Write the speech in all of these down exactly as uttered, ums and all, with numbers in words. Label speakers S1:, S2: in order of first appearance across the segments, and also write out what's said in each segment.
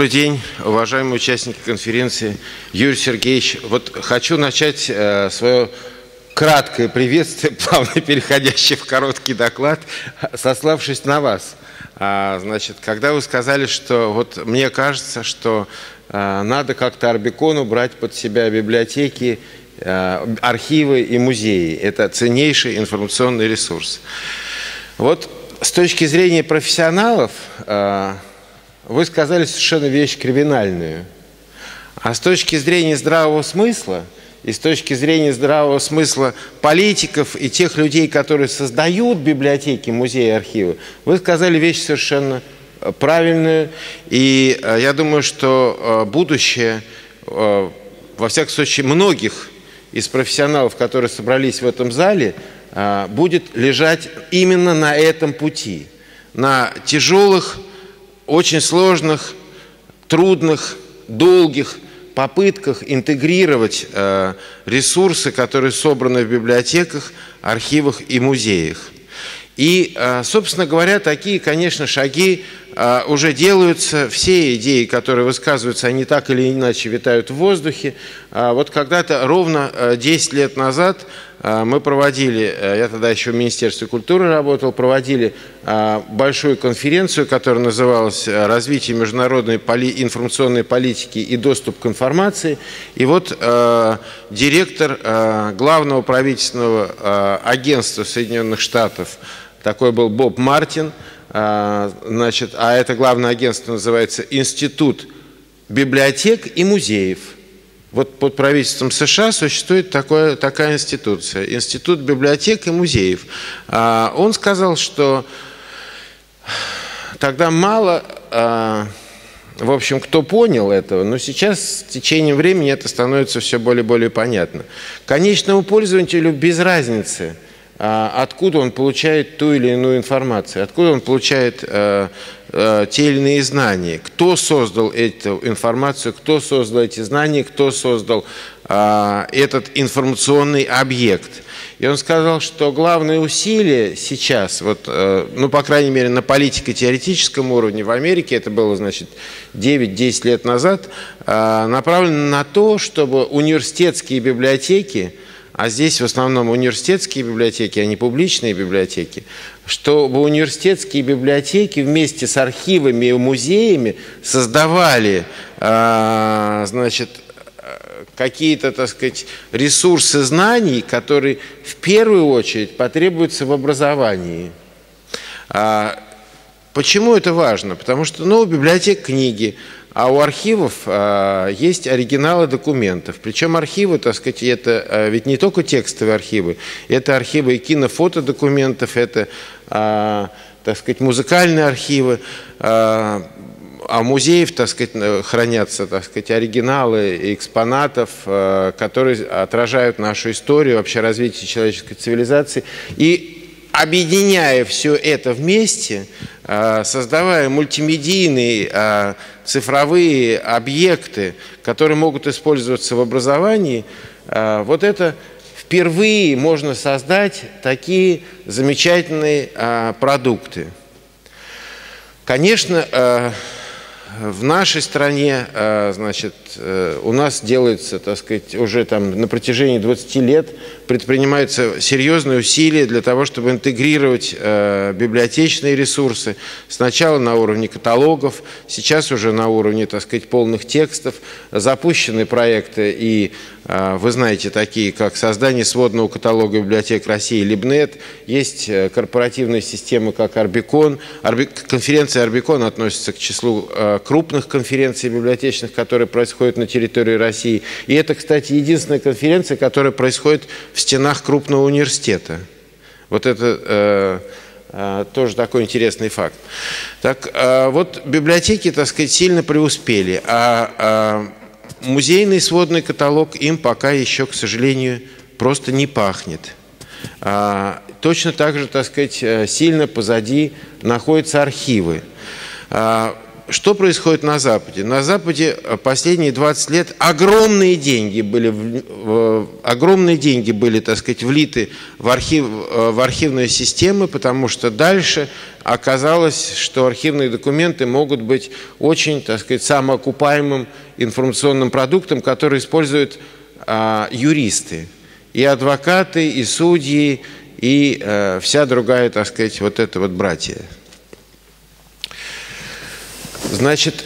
S1: Добрый день, уважаемые участники конференции. Юрий Сергеевич, вот хочу начать э, свое краткое приветствие, плавно переходящее в короткий доклад, сославшись на вас. А, значит, когда вы сказали, что вот мне кажется, что э, надо как-то Арбикону брать под себя библиотеки, э, архивы и музеи. Это ценнейший информационный ресурс. Вот с точки зрения профессионалов, э, вы сказали совершенно вещь криминальную. А с точки зрения здравого смысла и с точки зрения здравого смысла политиков и тех людей, которые создают библиотеки, музеи, архивы, вы сказали вещь совершенно правильную. И я думаю, что будущее, во всяком случае, многих из профессионалов, которые собрались в этом зале, будет лежать именно на этом пути, на тяжелых, очень сложных, трудных, долгих попытках интегрировать э, ресурсы, которые собраны в библиотеках, архивах и музеях. И, э, собственно говоря, такие, конечно, шаги э, уже делаются. Все идеи, которые высказываются, они так или иначе витают в воздухе. А вот когда-то, ровно десять лет назад, мы проводили, я тогда еще в Министерстве культуры работал, проводили большую конференцию, которая называлась «Развитие международной информационной политики и доступ к информации». И вот э, директор э, главного правительственного э, агентства Соединенных Штатов, такой был Боб Мартин, э, значит, а это главное агентство называется «Институт библиотек и музеев». Вот под правительством США существует такое, такая институция, Институт библиотек и музеев. Он сказал, что тогда мало, в общем, кто понял этого, но сейчас с течением времени это становится все более и более понятно. Конечному пользователю без разницы, откуда он получает ту или иную информацию, откуда он получает те или иные знания, кто создал эту информацию, кто создал эти знания, кто создал а, этот информационный объект. И он сказал, что главные усилия сейчас, вот, э, ну, по крайней мере, на политико-теоретическом уровне в Америке, это было, значит, девять-десять лет назад, э, направлены на то, чтобы университетские библиотеки, а здесь в основном университетские библиотеки, а не публичные библиотеки, чтобы университетские библиотеки вместе с архивами и музеями создавали, э, значит, какие-то, так сказать, ресурсы знаний, которые в первую очередь потребуются в образовании. А почему это важно? Потому что, ну, у библиотек книги, а у архивов а, есть оригиналы документов. Причем архивы, так сказать, это а, ведь не только текстовые архивы, это архивы и кино-фотодокументов, это, а, так сказать, музыкальные архивы. А, а в музеях, так сказать, хранятся, так сказать, оригиналы экспонатов, а, которые отражают нашу историю, вообще развитие человеческой цивилизации. И объединяя все это вместе, создавая мультимедийные цифровые объекты, которые могут использоваться в образовании, вот это впервые можно создать такие замечательные продукты. Конечно, в нашей стране, значит, у нас делается, так сказать, уже там на протяжении двадцати лет предпринимаются серьезные усилия для того, чтобы интегрировать библиотечные ресурсы. Сначала на уровне каталогов, сейчас уже на уровне, так сказать, полных текстов. Запущены проекты, и вы знаете, такие как создание сводного каталога библиотек России Либнет, есть корпоративные системы, как Арбикон. Конференция Арбикон относится к числу крупных конференций библиотечных, которые происходят на территории России. И это, кстати, единственная конференция, которая происходит в стенах крупного университета. Вот это э, э, тоже такой интересный факт. Так, э, вот библиотеки, так сказать, сильно преуспели, а э, музейный сводный каталог им пока еще, к сожалению, просто не пахнет. А, точно так же, так сказать, сильно позади находятся архивы. А, что происходит на Западе? На Западе последние двадцать лет огромные деньги были, огромные деньги были, так сказать, влиты в, архив, в архивные системы, потому что дальше оказалось, что архивные документы могут быть очень, так сказать, самоокупаемым информационным продуктом, который используют а, юристы, и адвокаты, и судьи, и а, вся другая, так сказать, вот эта вот братья. Значит,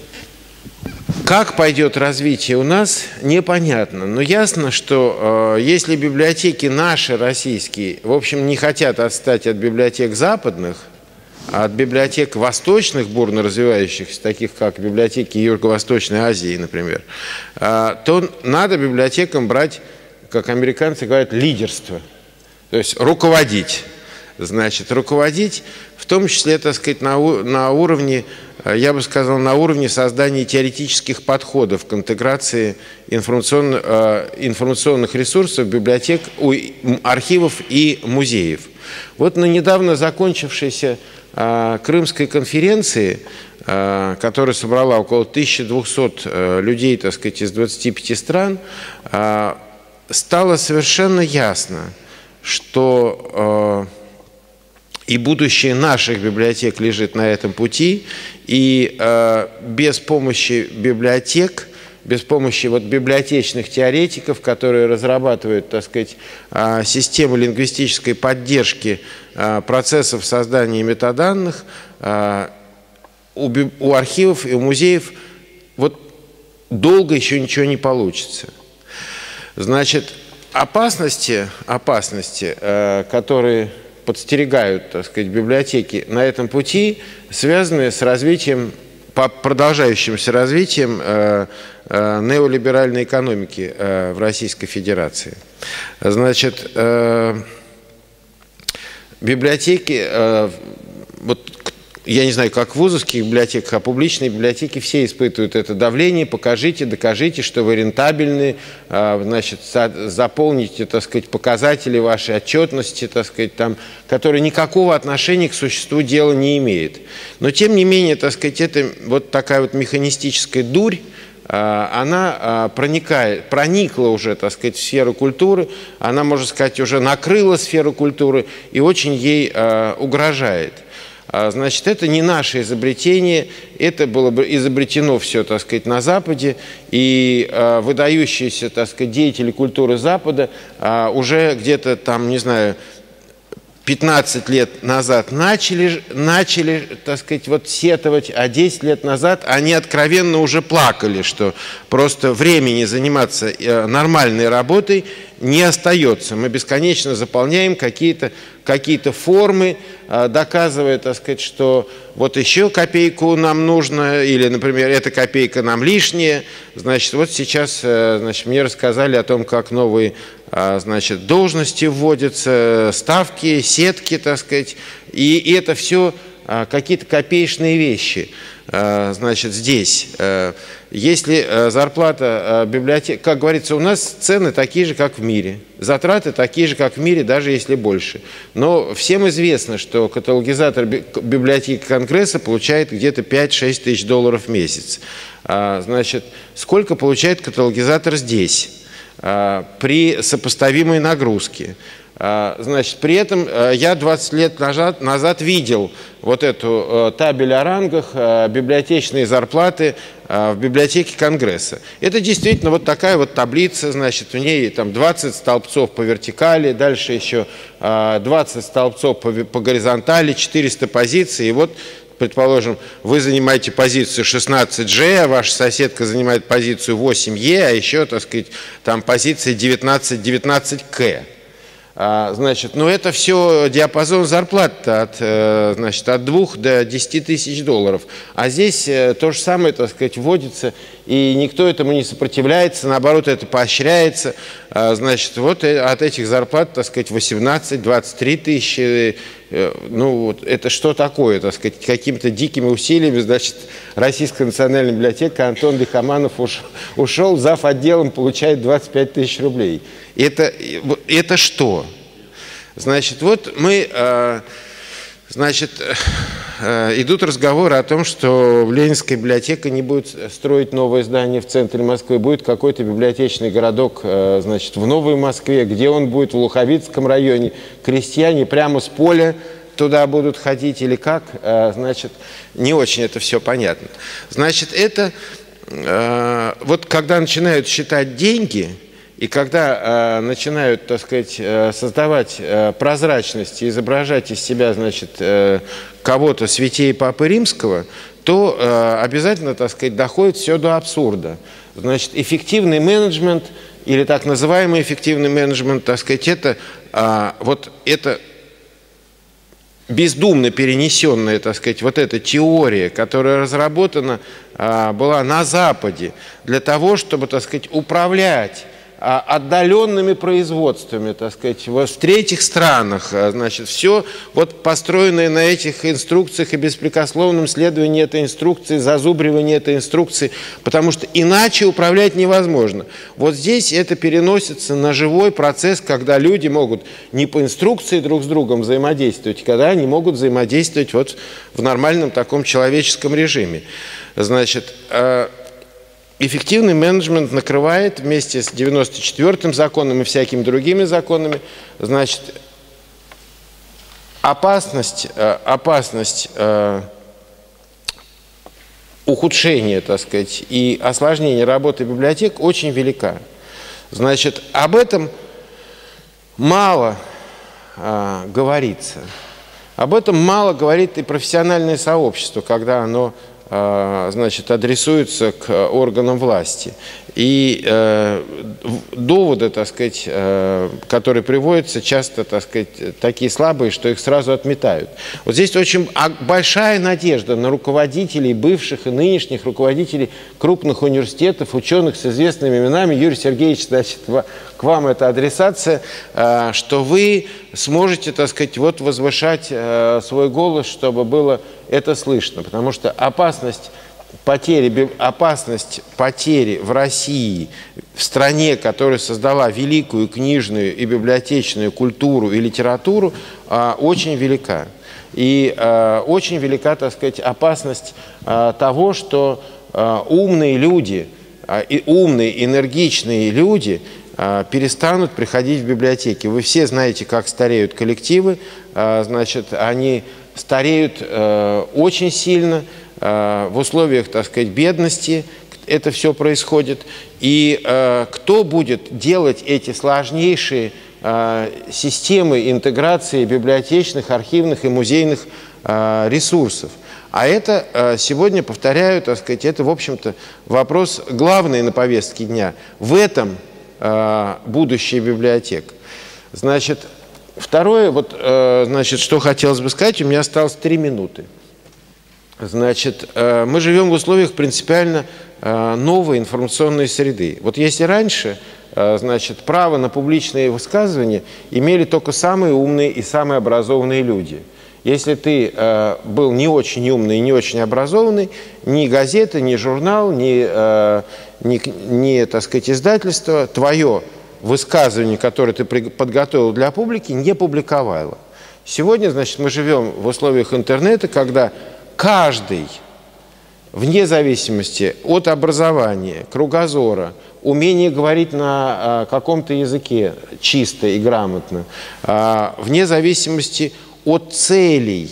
S1: как пойдет развитие у нас, непонятно. Но ясно, что э, если библиотеки наши, российские, в общем, не хотят отстать от библиотек западных, а от библиотек восточных, бурно развивающихся, таких как библиотеки Юго-Восточной Азии, например, э, то надо библиотекам брать, как американцы говорят, лидерство. То есть руководить. Значит, руководить, в том числе, так сказать, на, на уровне, я бы сказал, на уровне создания теоретических подходов к интеграции информационных, информационных ресурсов, библиотек, архивов и музеев. Вот на недавно закончившейся Крымской конференции, которая собрала около тысячи двухсот людей, так сказать, из двадцати пяти стран, стало совершенно ясно, что и будущее наших библиотек лежит на этом пути, и э, без помощи библиотек, без помощи вот библиотечных теоретиков, которые разрабатывают, так сказать, э, систему лингвистической поддержки э, процессов создания метаданных, э, у, у архивов и у музеев вот долго еще ничего не получится. Значит, опасности, опасности э, которые подстерегают, так сказать, библиотеки на этом пути, связанные с развитием, продолжающимся развитием э, э, неолиберальной экономики э, в Российской Федерации. Значит, э, библиотеки, э, вот я не знаю, как в вузовских библиотеках, а публичные библиотеки все испытывают это давление. Покажите, докажите, что вы рентабельны, значит, заполните, так сказать, показатели вашей отчетности, так сказать, там, которые никакого отношения к существу дела не имеют. Но, тем не менее, так сказать, это вот такая вот механистическая дурь, она проникает, проникла уже, так сказать, в сферу культуры, она, можно сказать, уже накрыла сферу культуры и очень ей угрожает. Значит, это не наше изобретение, это было бы изобретено все, так сказать, на Западе, и э, выдающиеся, так сказать, деятели культуры Запада э, уже где-то там, не знаю, пятнадцать лет назад начали, начали, так сказать, вот сетовать, а десять лет назад они откровенно уже плакали, что просто времени заниматься э, нормальной работой не остается. Мы бесконечно заполняем какие-то какие-то формы, доказывая, так сказать, что вот еще копейку нам нужно, или, например, эта копейка нам лишняя. Значит, вот сейчас, значит, мне рассказали о том, как новые, значит, должности вводятся, ставки, сетки, так сказать, и это все какие-то копеечные вещи. Значит, здесь, если зарплата библиотек, как говорится, у нас цены такие же, как в мире, затраты такие же, как в мире, даже если больше. Но всем известно, что каталогизатор библиотеки Конгресса получает где-то пять-шесть тысяч долларов в месяц. Значит, сколько получает каталогизатор здесь при сопоставимой нагрузке? Значит, при этом я двадцать лет назад, назад видел вот эту табель о рангах, библиотечные зарплаты в библиотеке Конгресса. Это действительно вот такая вот таблица, значит, в ней там двадцать столбцов по вертикали, дальше еще двадцать столбцов по, по горизонтали, четыреста позиций, и вот, предположим, вы занимаете позицию шестнадцать джи, а ваша соседка занимает позицию восемь е, а еще, так сказать, там позиция девятнадцать кей. Значит, ну это все диапазон зарплат от, значит, от двух до десяти тысяч долларов. А здесь то же самое, так сказать, вводится, и никто этому не сопротивляется, наоборот, это поощряется. Значит, вот от этих зарплат, так сказать, восемнадцать-двадцать три тысячи. Ну, вот это что такое, так сказать, какими-то дикими усилиями, значит, Российская национальная библиотека, Антон Лихоманов ушел, ушел, зав. Отделом получает двадцать пять тысяч рублей. Это, это что? Значит, вот мы, Значит, идут разговоры о том, что в Ленинской библиотеке не будет строить новое здание в центре Москвы, будет какой-то библиотечный городок, значит, в Новой Москве, где он будет, в Луховицком районе. Крестьяне прямо с поля туда будут ходить или как, значит, не очень это все понятно. Значит, это вот когда начинают считать деньги, и когда э, начинают, так сказать, э, создавать э, прозрачность и изображать из себя, значит, э, кого-то святее Папы Римского, то э, обязательно, так сказать, доходит все до абсурда. Значит, эффективный менеджмент или так называемый эффективный менеджмент, так сказать, это э, вот это бездумно перенесенная, так сказать, вот эта теория, которая разработана э, была на Западе для того, чтобы, так сказать, управлять отдаленными производствами, так сказать, в третьих странах, значит, все вот построенное на этих инструкциях и беспрекословном следовании этой инструкции, зазубривании этой инструкции, потому что иначе управлять невозможно. Вот здесь это переносится на живой процесс, когда люди могут не по инструкции друг с другом взаимодействовать, когда они могут взаимодействовать вот в нормальном таком человеческом режиме. Значит, эффективный менеджмент накрывает вместе с девяносто четвёртым законом и всякими другими законами, значит, опасность, опасность э, ухудшения, так сказать, и осложнения работы библиотек очень велика. Значит, об этом мало э, говорится. Об этом мало говорит и профессиональное сообщество, когда оно значит, адресуются к органам власти. И э, доводы, так сказать, э, которые приводятся, часто, так сказать, такие слабые, что их сразу отметают. Вот здесь очень большая надежда на руководителей, бывших и нынешних руководителей крупных университетов, ученых с известными именами. Юрий Сергеевич, значит, к вам эта адресация, э, что вы сможете, так сказать, вот возвышать э, свой голос, чтобы было это слышно. Потому что опасность Потери, опасность потери в России, в стране, которая создала великую книжную и библиотечную культуру и литературу, очень велика. И очень велика, так сказать, опасность того, что умные люди, и умные, энергичные люди перестанут приходить в библиотеки. Вы все знаете, как стареют коллективы, значит, они стареют очень сильно. В условиях, так сказать, бедности это все происходит. И э, кто будет делать эти сложнейшие э, системы интеграции библиотечных, архивных и музейных э, ресурсов? А это э, сегодня, повторяю, так сказать, это, в общем-то, вопрос главный на повестке дня. В этом э, будущее библиотек. Значит, второе, вот, э, значит, что хотелось бы сказать, у меня осталось три минуты. Значит, мы живем в условиях принципиально новой информационной среды. Вот если раньше, значит, право на публичные высказывания имели только самые умные и самые образованные люди. Если ты был не очень умный и не очень образованный, ни газета, ни журнал, ни, ни, ни, так сказать, издательство твое высказывание, которое ты подготовил для публики, не публиковало. Сегодня, значит, мы живем в условиях интернета, когда каждый, вне зависимости от образования, кругозора, умения говорить на а, каком-то языке чисто и грамотно, а, вне зависимости от целей,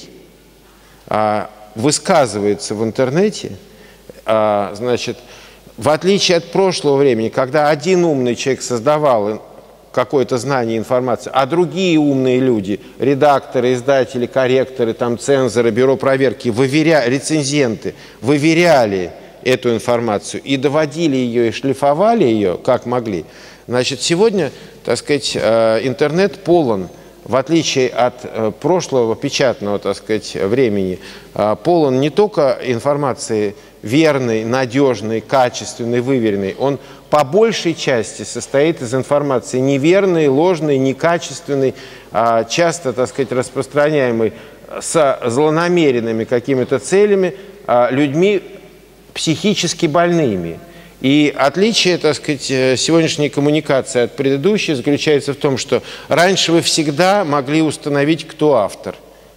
S1: а, высказывается в интернете, а, значит, в отличие от прошлого времени, когда один умный человек создавал какое-то знание, информацию, а другие умные люди, редакторы, издатели, корректоры, там, цензоры, бюро проверки, выверя... рецензенты, выверяли эту информацию и доводили ее, и шлифовали ее, как могли. Значит, сегодня, так сказать, интернет полон, в отличие от прошлого печатного, так сказать, времени, полон не только информации верной, надежной, качественной, выверенной, он по большей части состоит из информации неверной, ложной, некачественной, часто, так сказать, распространяемой с злонамеренными какими-то целями людьми психически больными. И отличие, так сказать, сегодняшней коммуникации от предыдущей заключается в том, что раньше вы всегда могли установить, кто автор.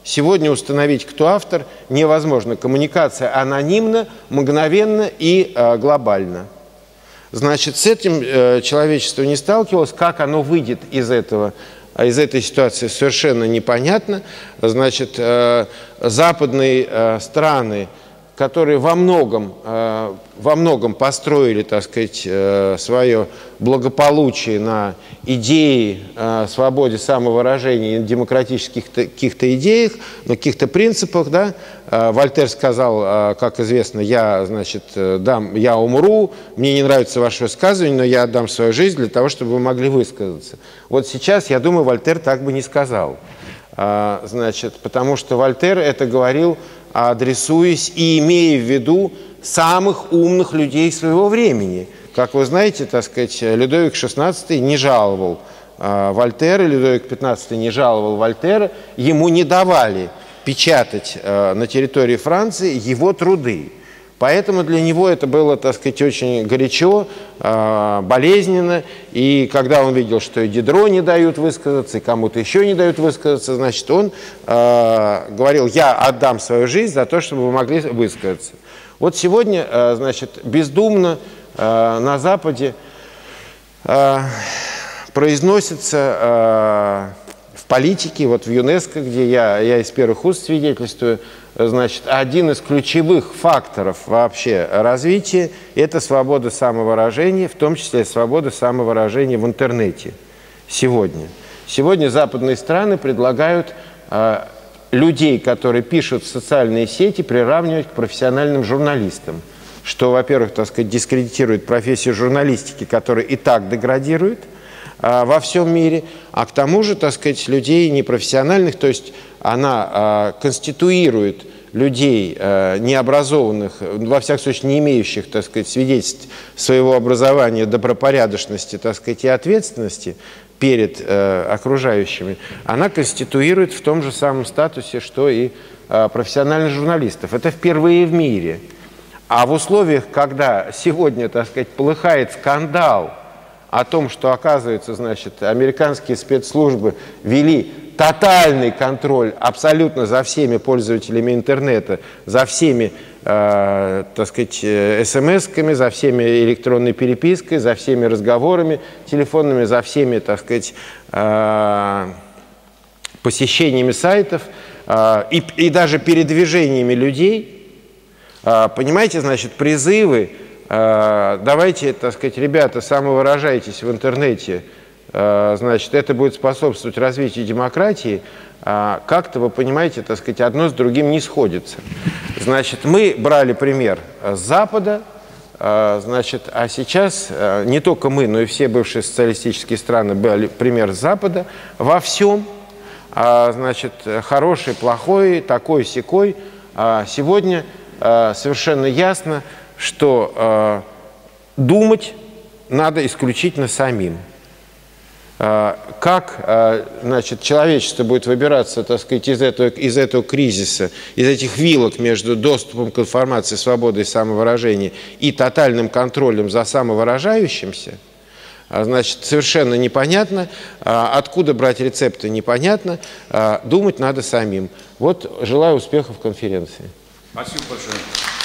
S1: Сегодня установить, кто автор, невозможно. Коммуникация анонимна, мгновенна и э, глобальна. Значит, с этим э, человечество не сталкивалось. Как оно выйдет из этого, из этой ситуации, совершенно непонятно. Значит, э, западные э, страны, которые во многом, э, во многом построили, так сказать, э, свое благополучие на идее э, свободе самовыражения, демократических каких-то идеях, на каких-то принципах, да. Э, Вольтер сказал, э, как известно, я, значит, дам, я умру, мне не нравится ваше высказывание, но я отдам свою жизнь для того, чтобы вы могли высказаться. Вот сейчас, я думаю, Вольтер так бы не сказал. Э, значит, потому что Вольтер это говорил, адресуясь и имея в виду самых умных людей своего времени. Как вы знаете, так сказать, Людовик шестнадцатый не жаловал э, Вольтера, Людовик пятнадцатый не жаловал Вольтера, ему не давали печатать э, на территории Франции его труды. Поэтому для него это было, так сказать, очень горячо, э, болезненно. И когда он видел, что и Дидро не дают высказаться, и кому-то еще не дают высказаться, значит, он э, говорил, я отдам свою жизнь за то, чтобы вы могли высказаться. Вот сегодня, э, значит, бездумно э, на Западе э, произносится э, в политике, вот в ЮНЕСКО, где я, я из первых уст свидетельствую, значит, один из ключевых факторов вообще развития – это свобода самовыражения, в том числе свобода самовыражения в интернете сегодня. Сегодня западные страны предлагают э, людей, которые пишут в социальные сети, приравнивать к профессиональным журналистам, что, во-первых, так сказать, дискредитирует профессию журналистики, которая и так деградирует э, во всем мире, а к тому же, так сказать, людей непрофессиональных, то есть она э, конституирует людей э, необразованных, во всяком случае не имеющих, так сказать, свидетельств своего образования, добропорядочности, так сказать, и ответственности перед э, окружающими, она конституирует в том же самом статусе, что и э, профессиональных журналистов. Это впервые в мире. А в условиях, когда сегодня, так сказать, полыхает скандал о том, что, оказывается, значит, американские спецслужбы вели тотальный контроль абсолютно за всеми пользователями интернета, за всеми, э, так сказать, смс-ками, за всеми электронной перепиской, за всеми разговорами телефонными, за всеми, так сказать, э, посещениями сайтов э, и, и даже передвижениями людей. Э, понимаете, значит, призывы, э, давайте, так сказать, ребята, самовыражайтесь в интернете, значит, это будет способствовать развитию демократии, как-то, вы понимаете, так сказать, одно с другим не сходится. Значит, мы брали пример с Запада, значит, а сейчас не только мы, но и все бывшие социалистические страны брали пример с Запада во всем, значит, хороший, плохой, такой, сякой. Сегодня совершенно ясно, что думать надо исключительно самим. Как, значит, человечество будет выбираться, так сказать, из этого, из этого кризиса, из этих вилок между доступом к информации, свободой самовыражения и тотальным контролем за самовыражающимся, значит, совершенно непонятно. Откуда брать рецепты, непонятно. Думать надо самим. Вот, желаю успехов в конференции.
S2: Спасибо большое.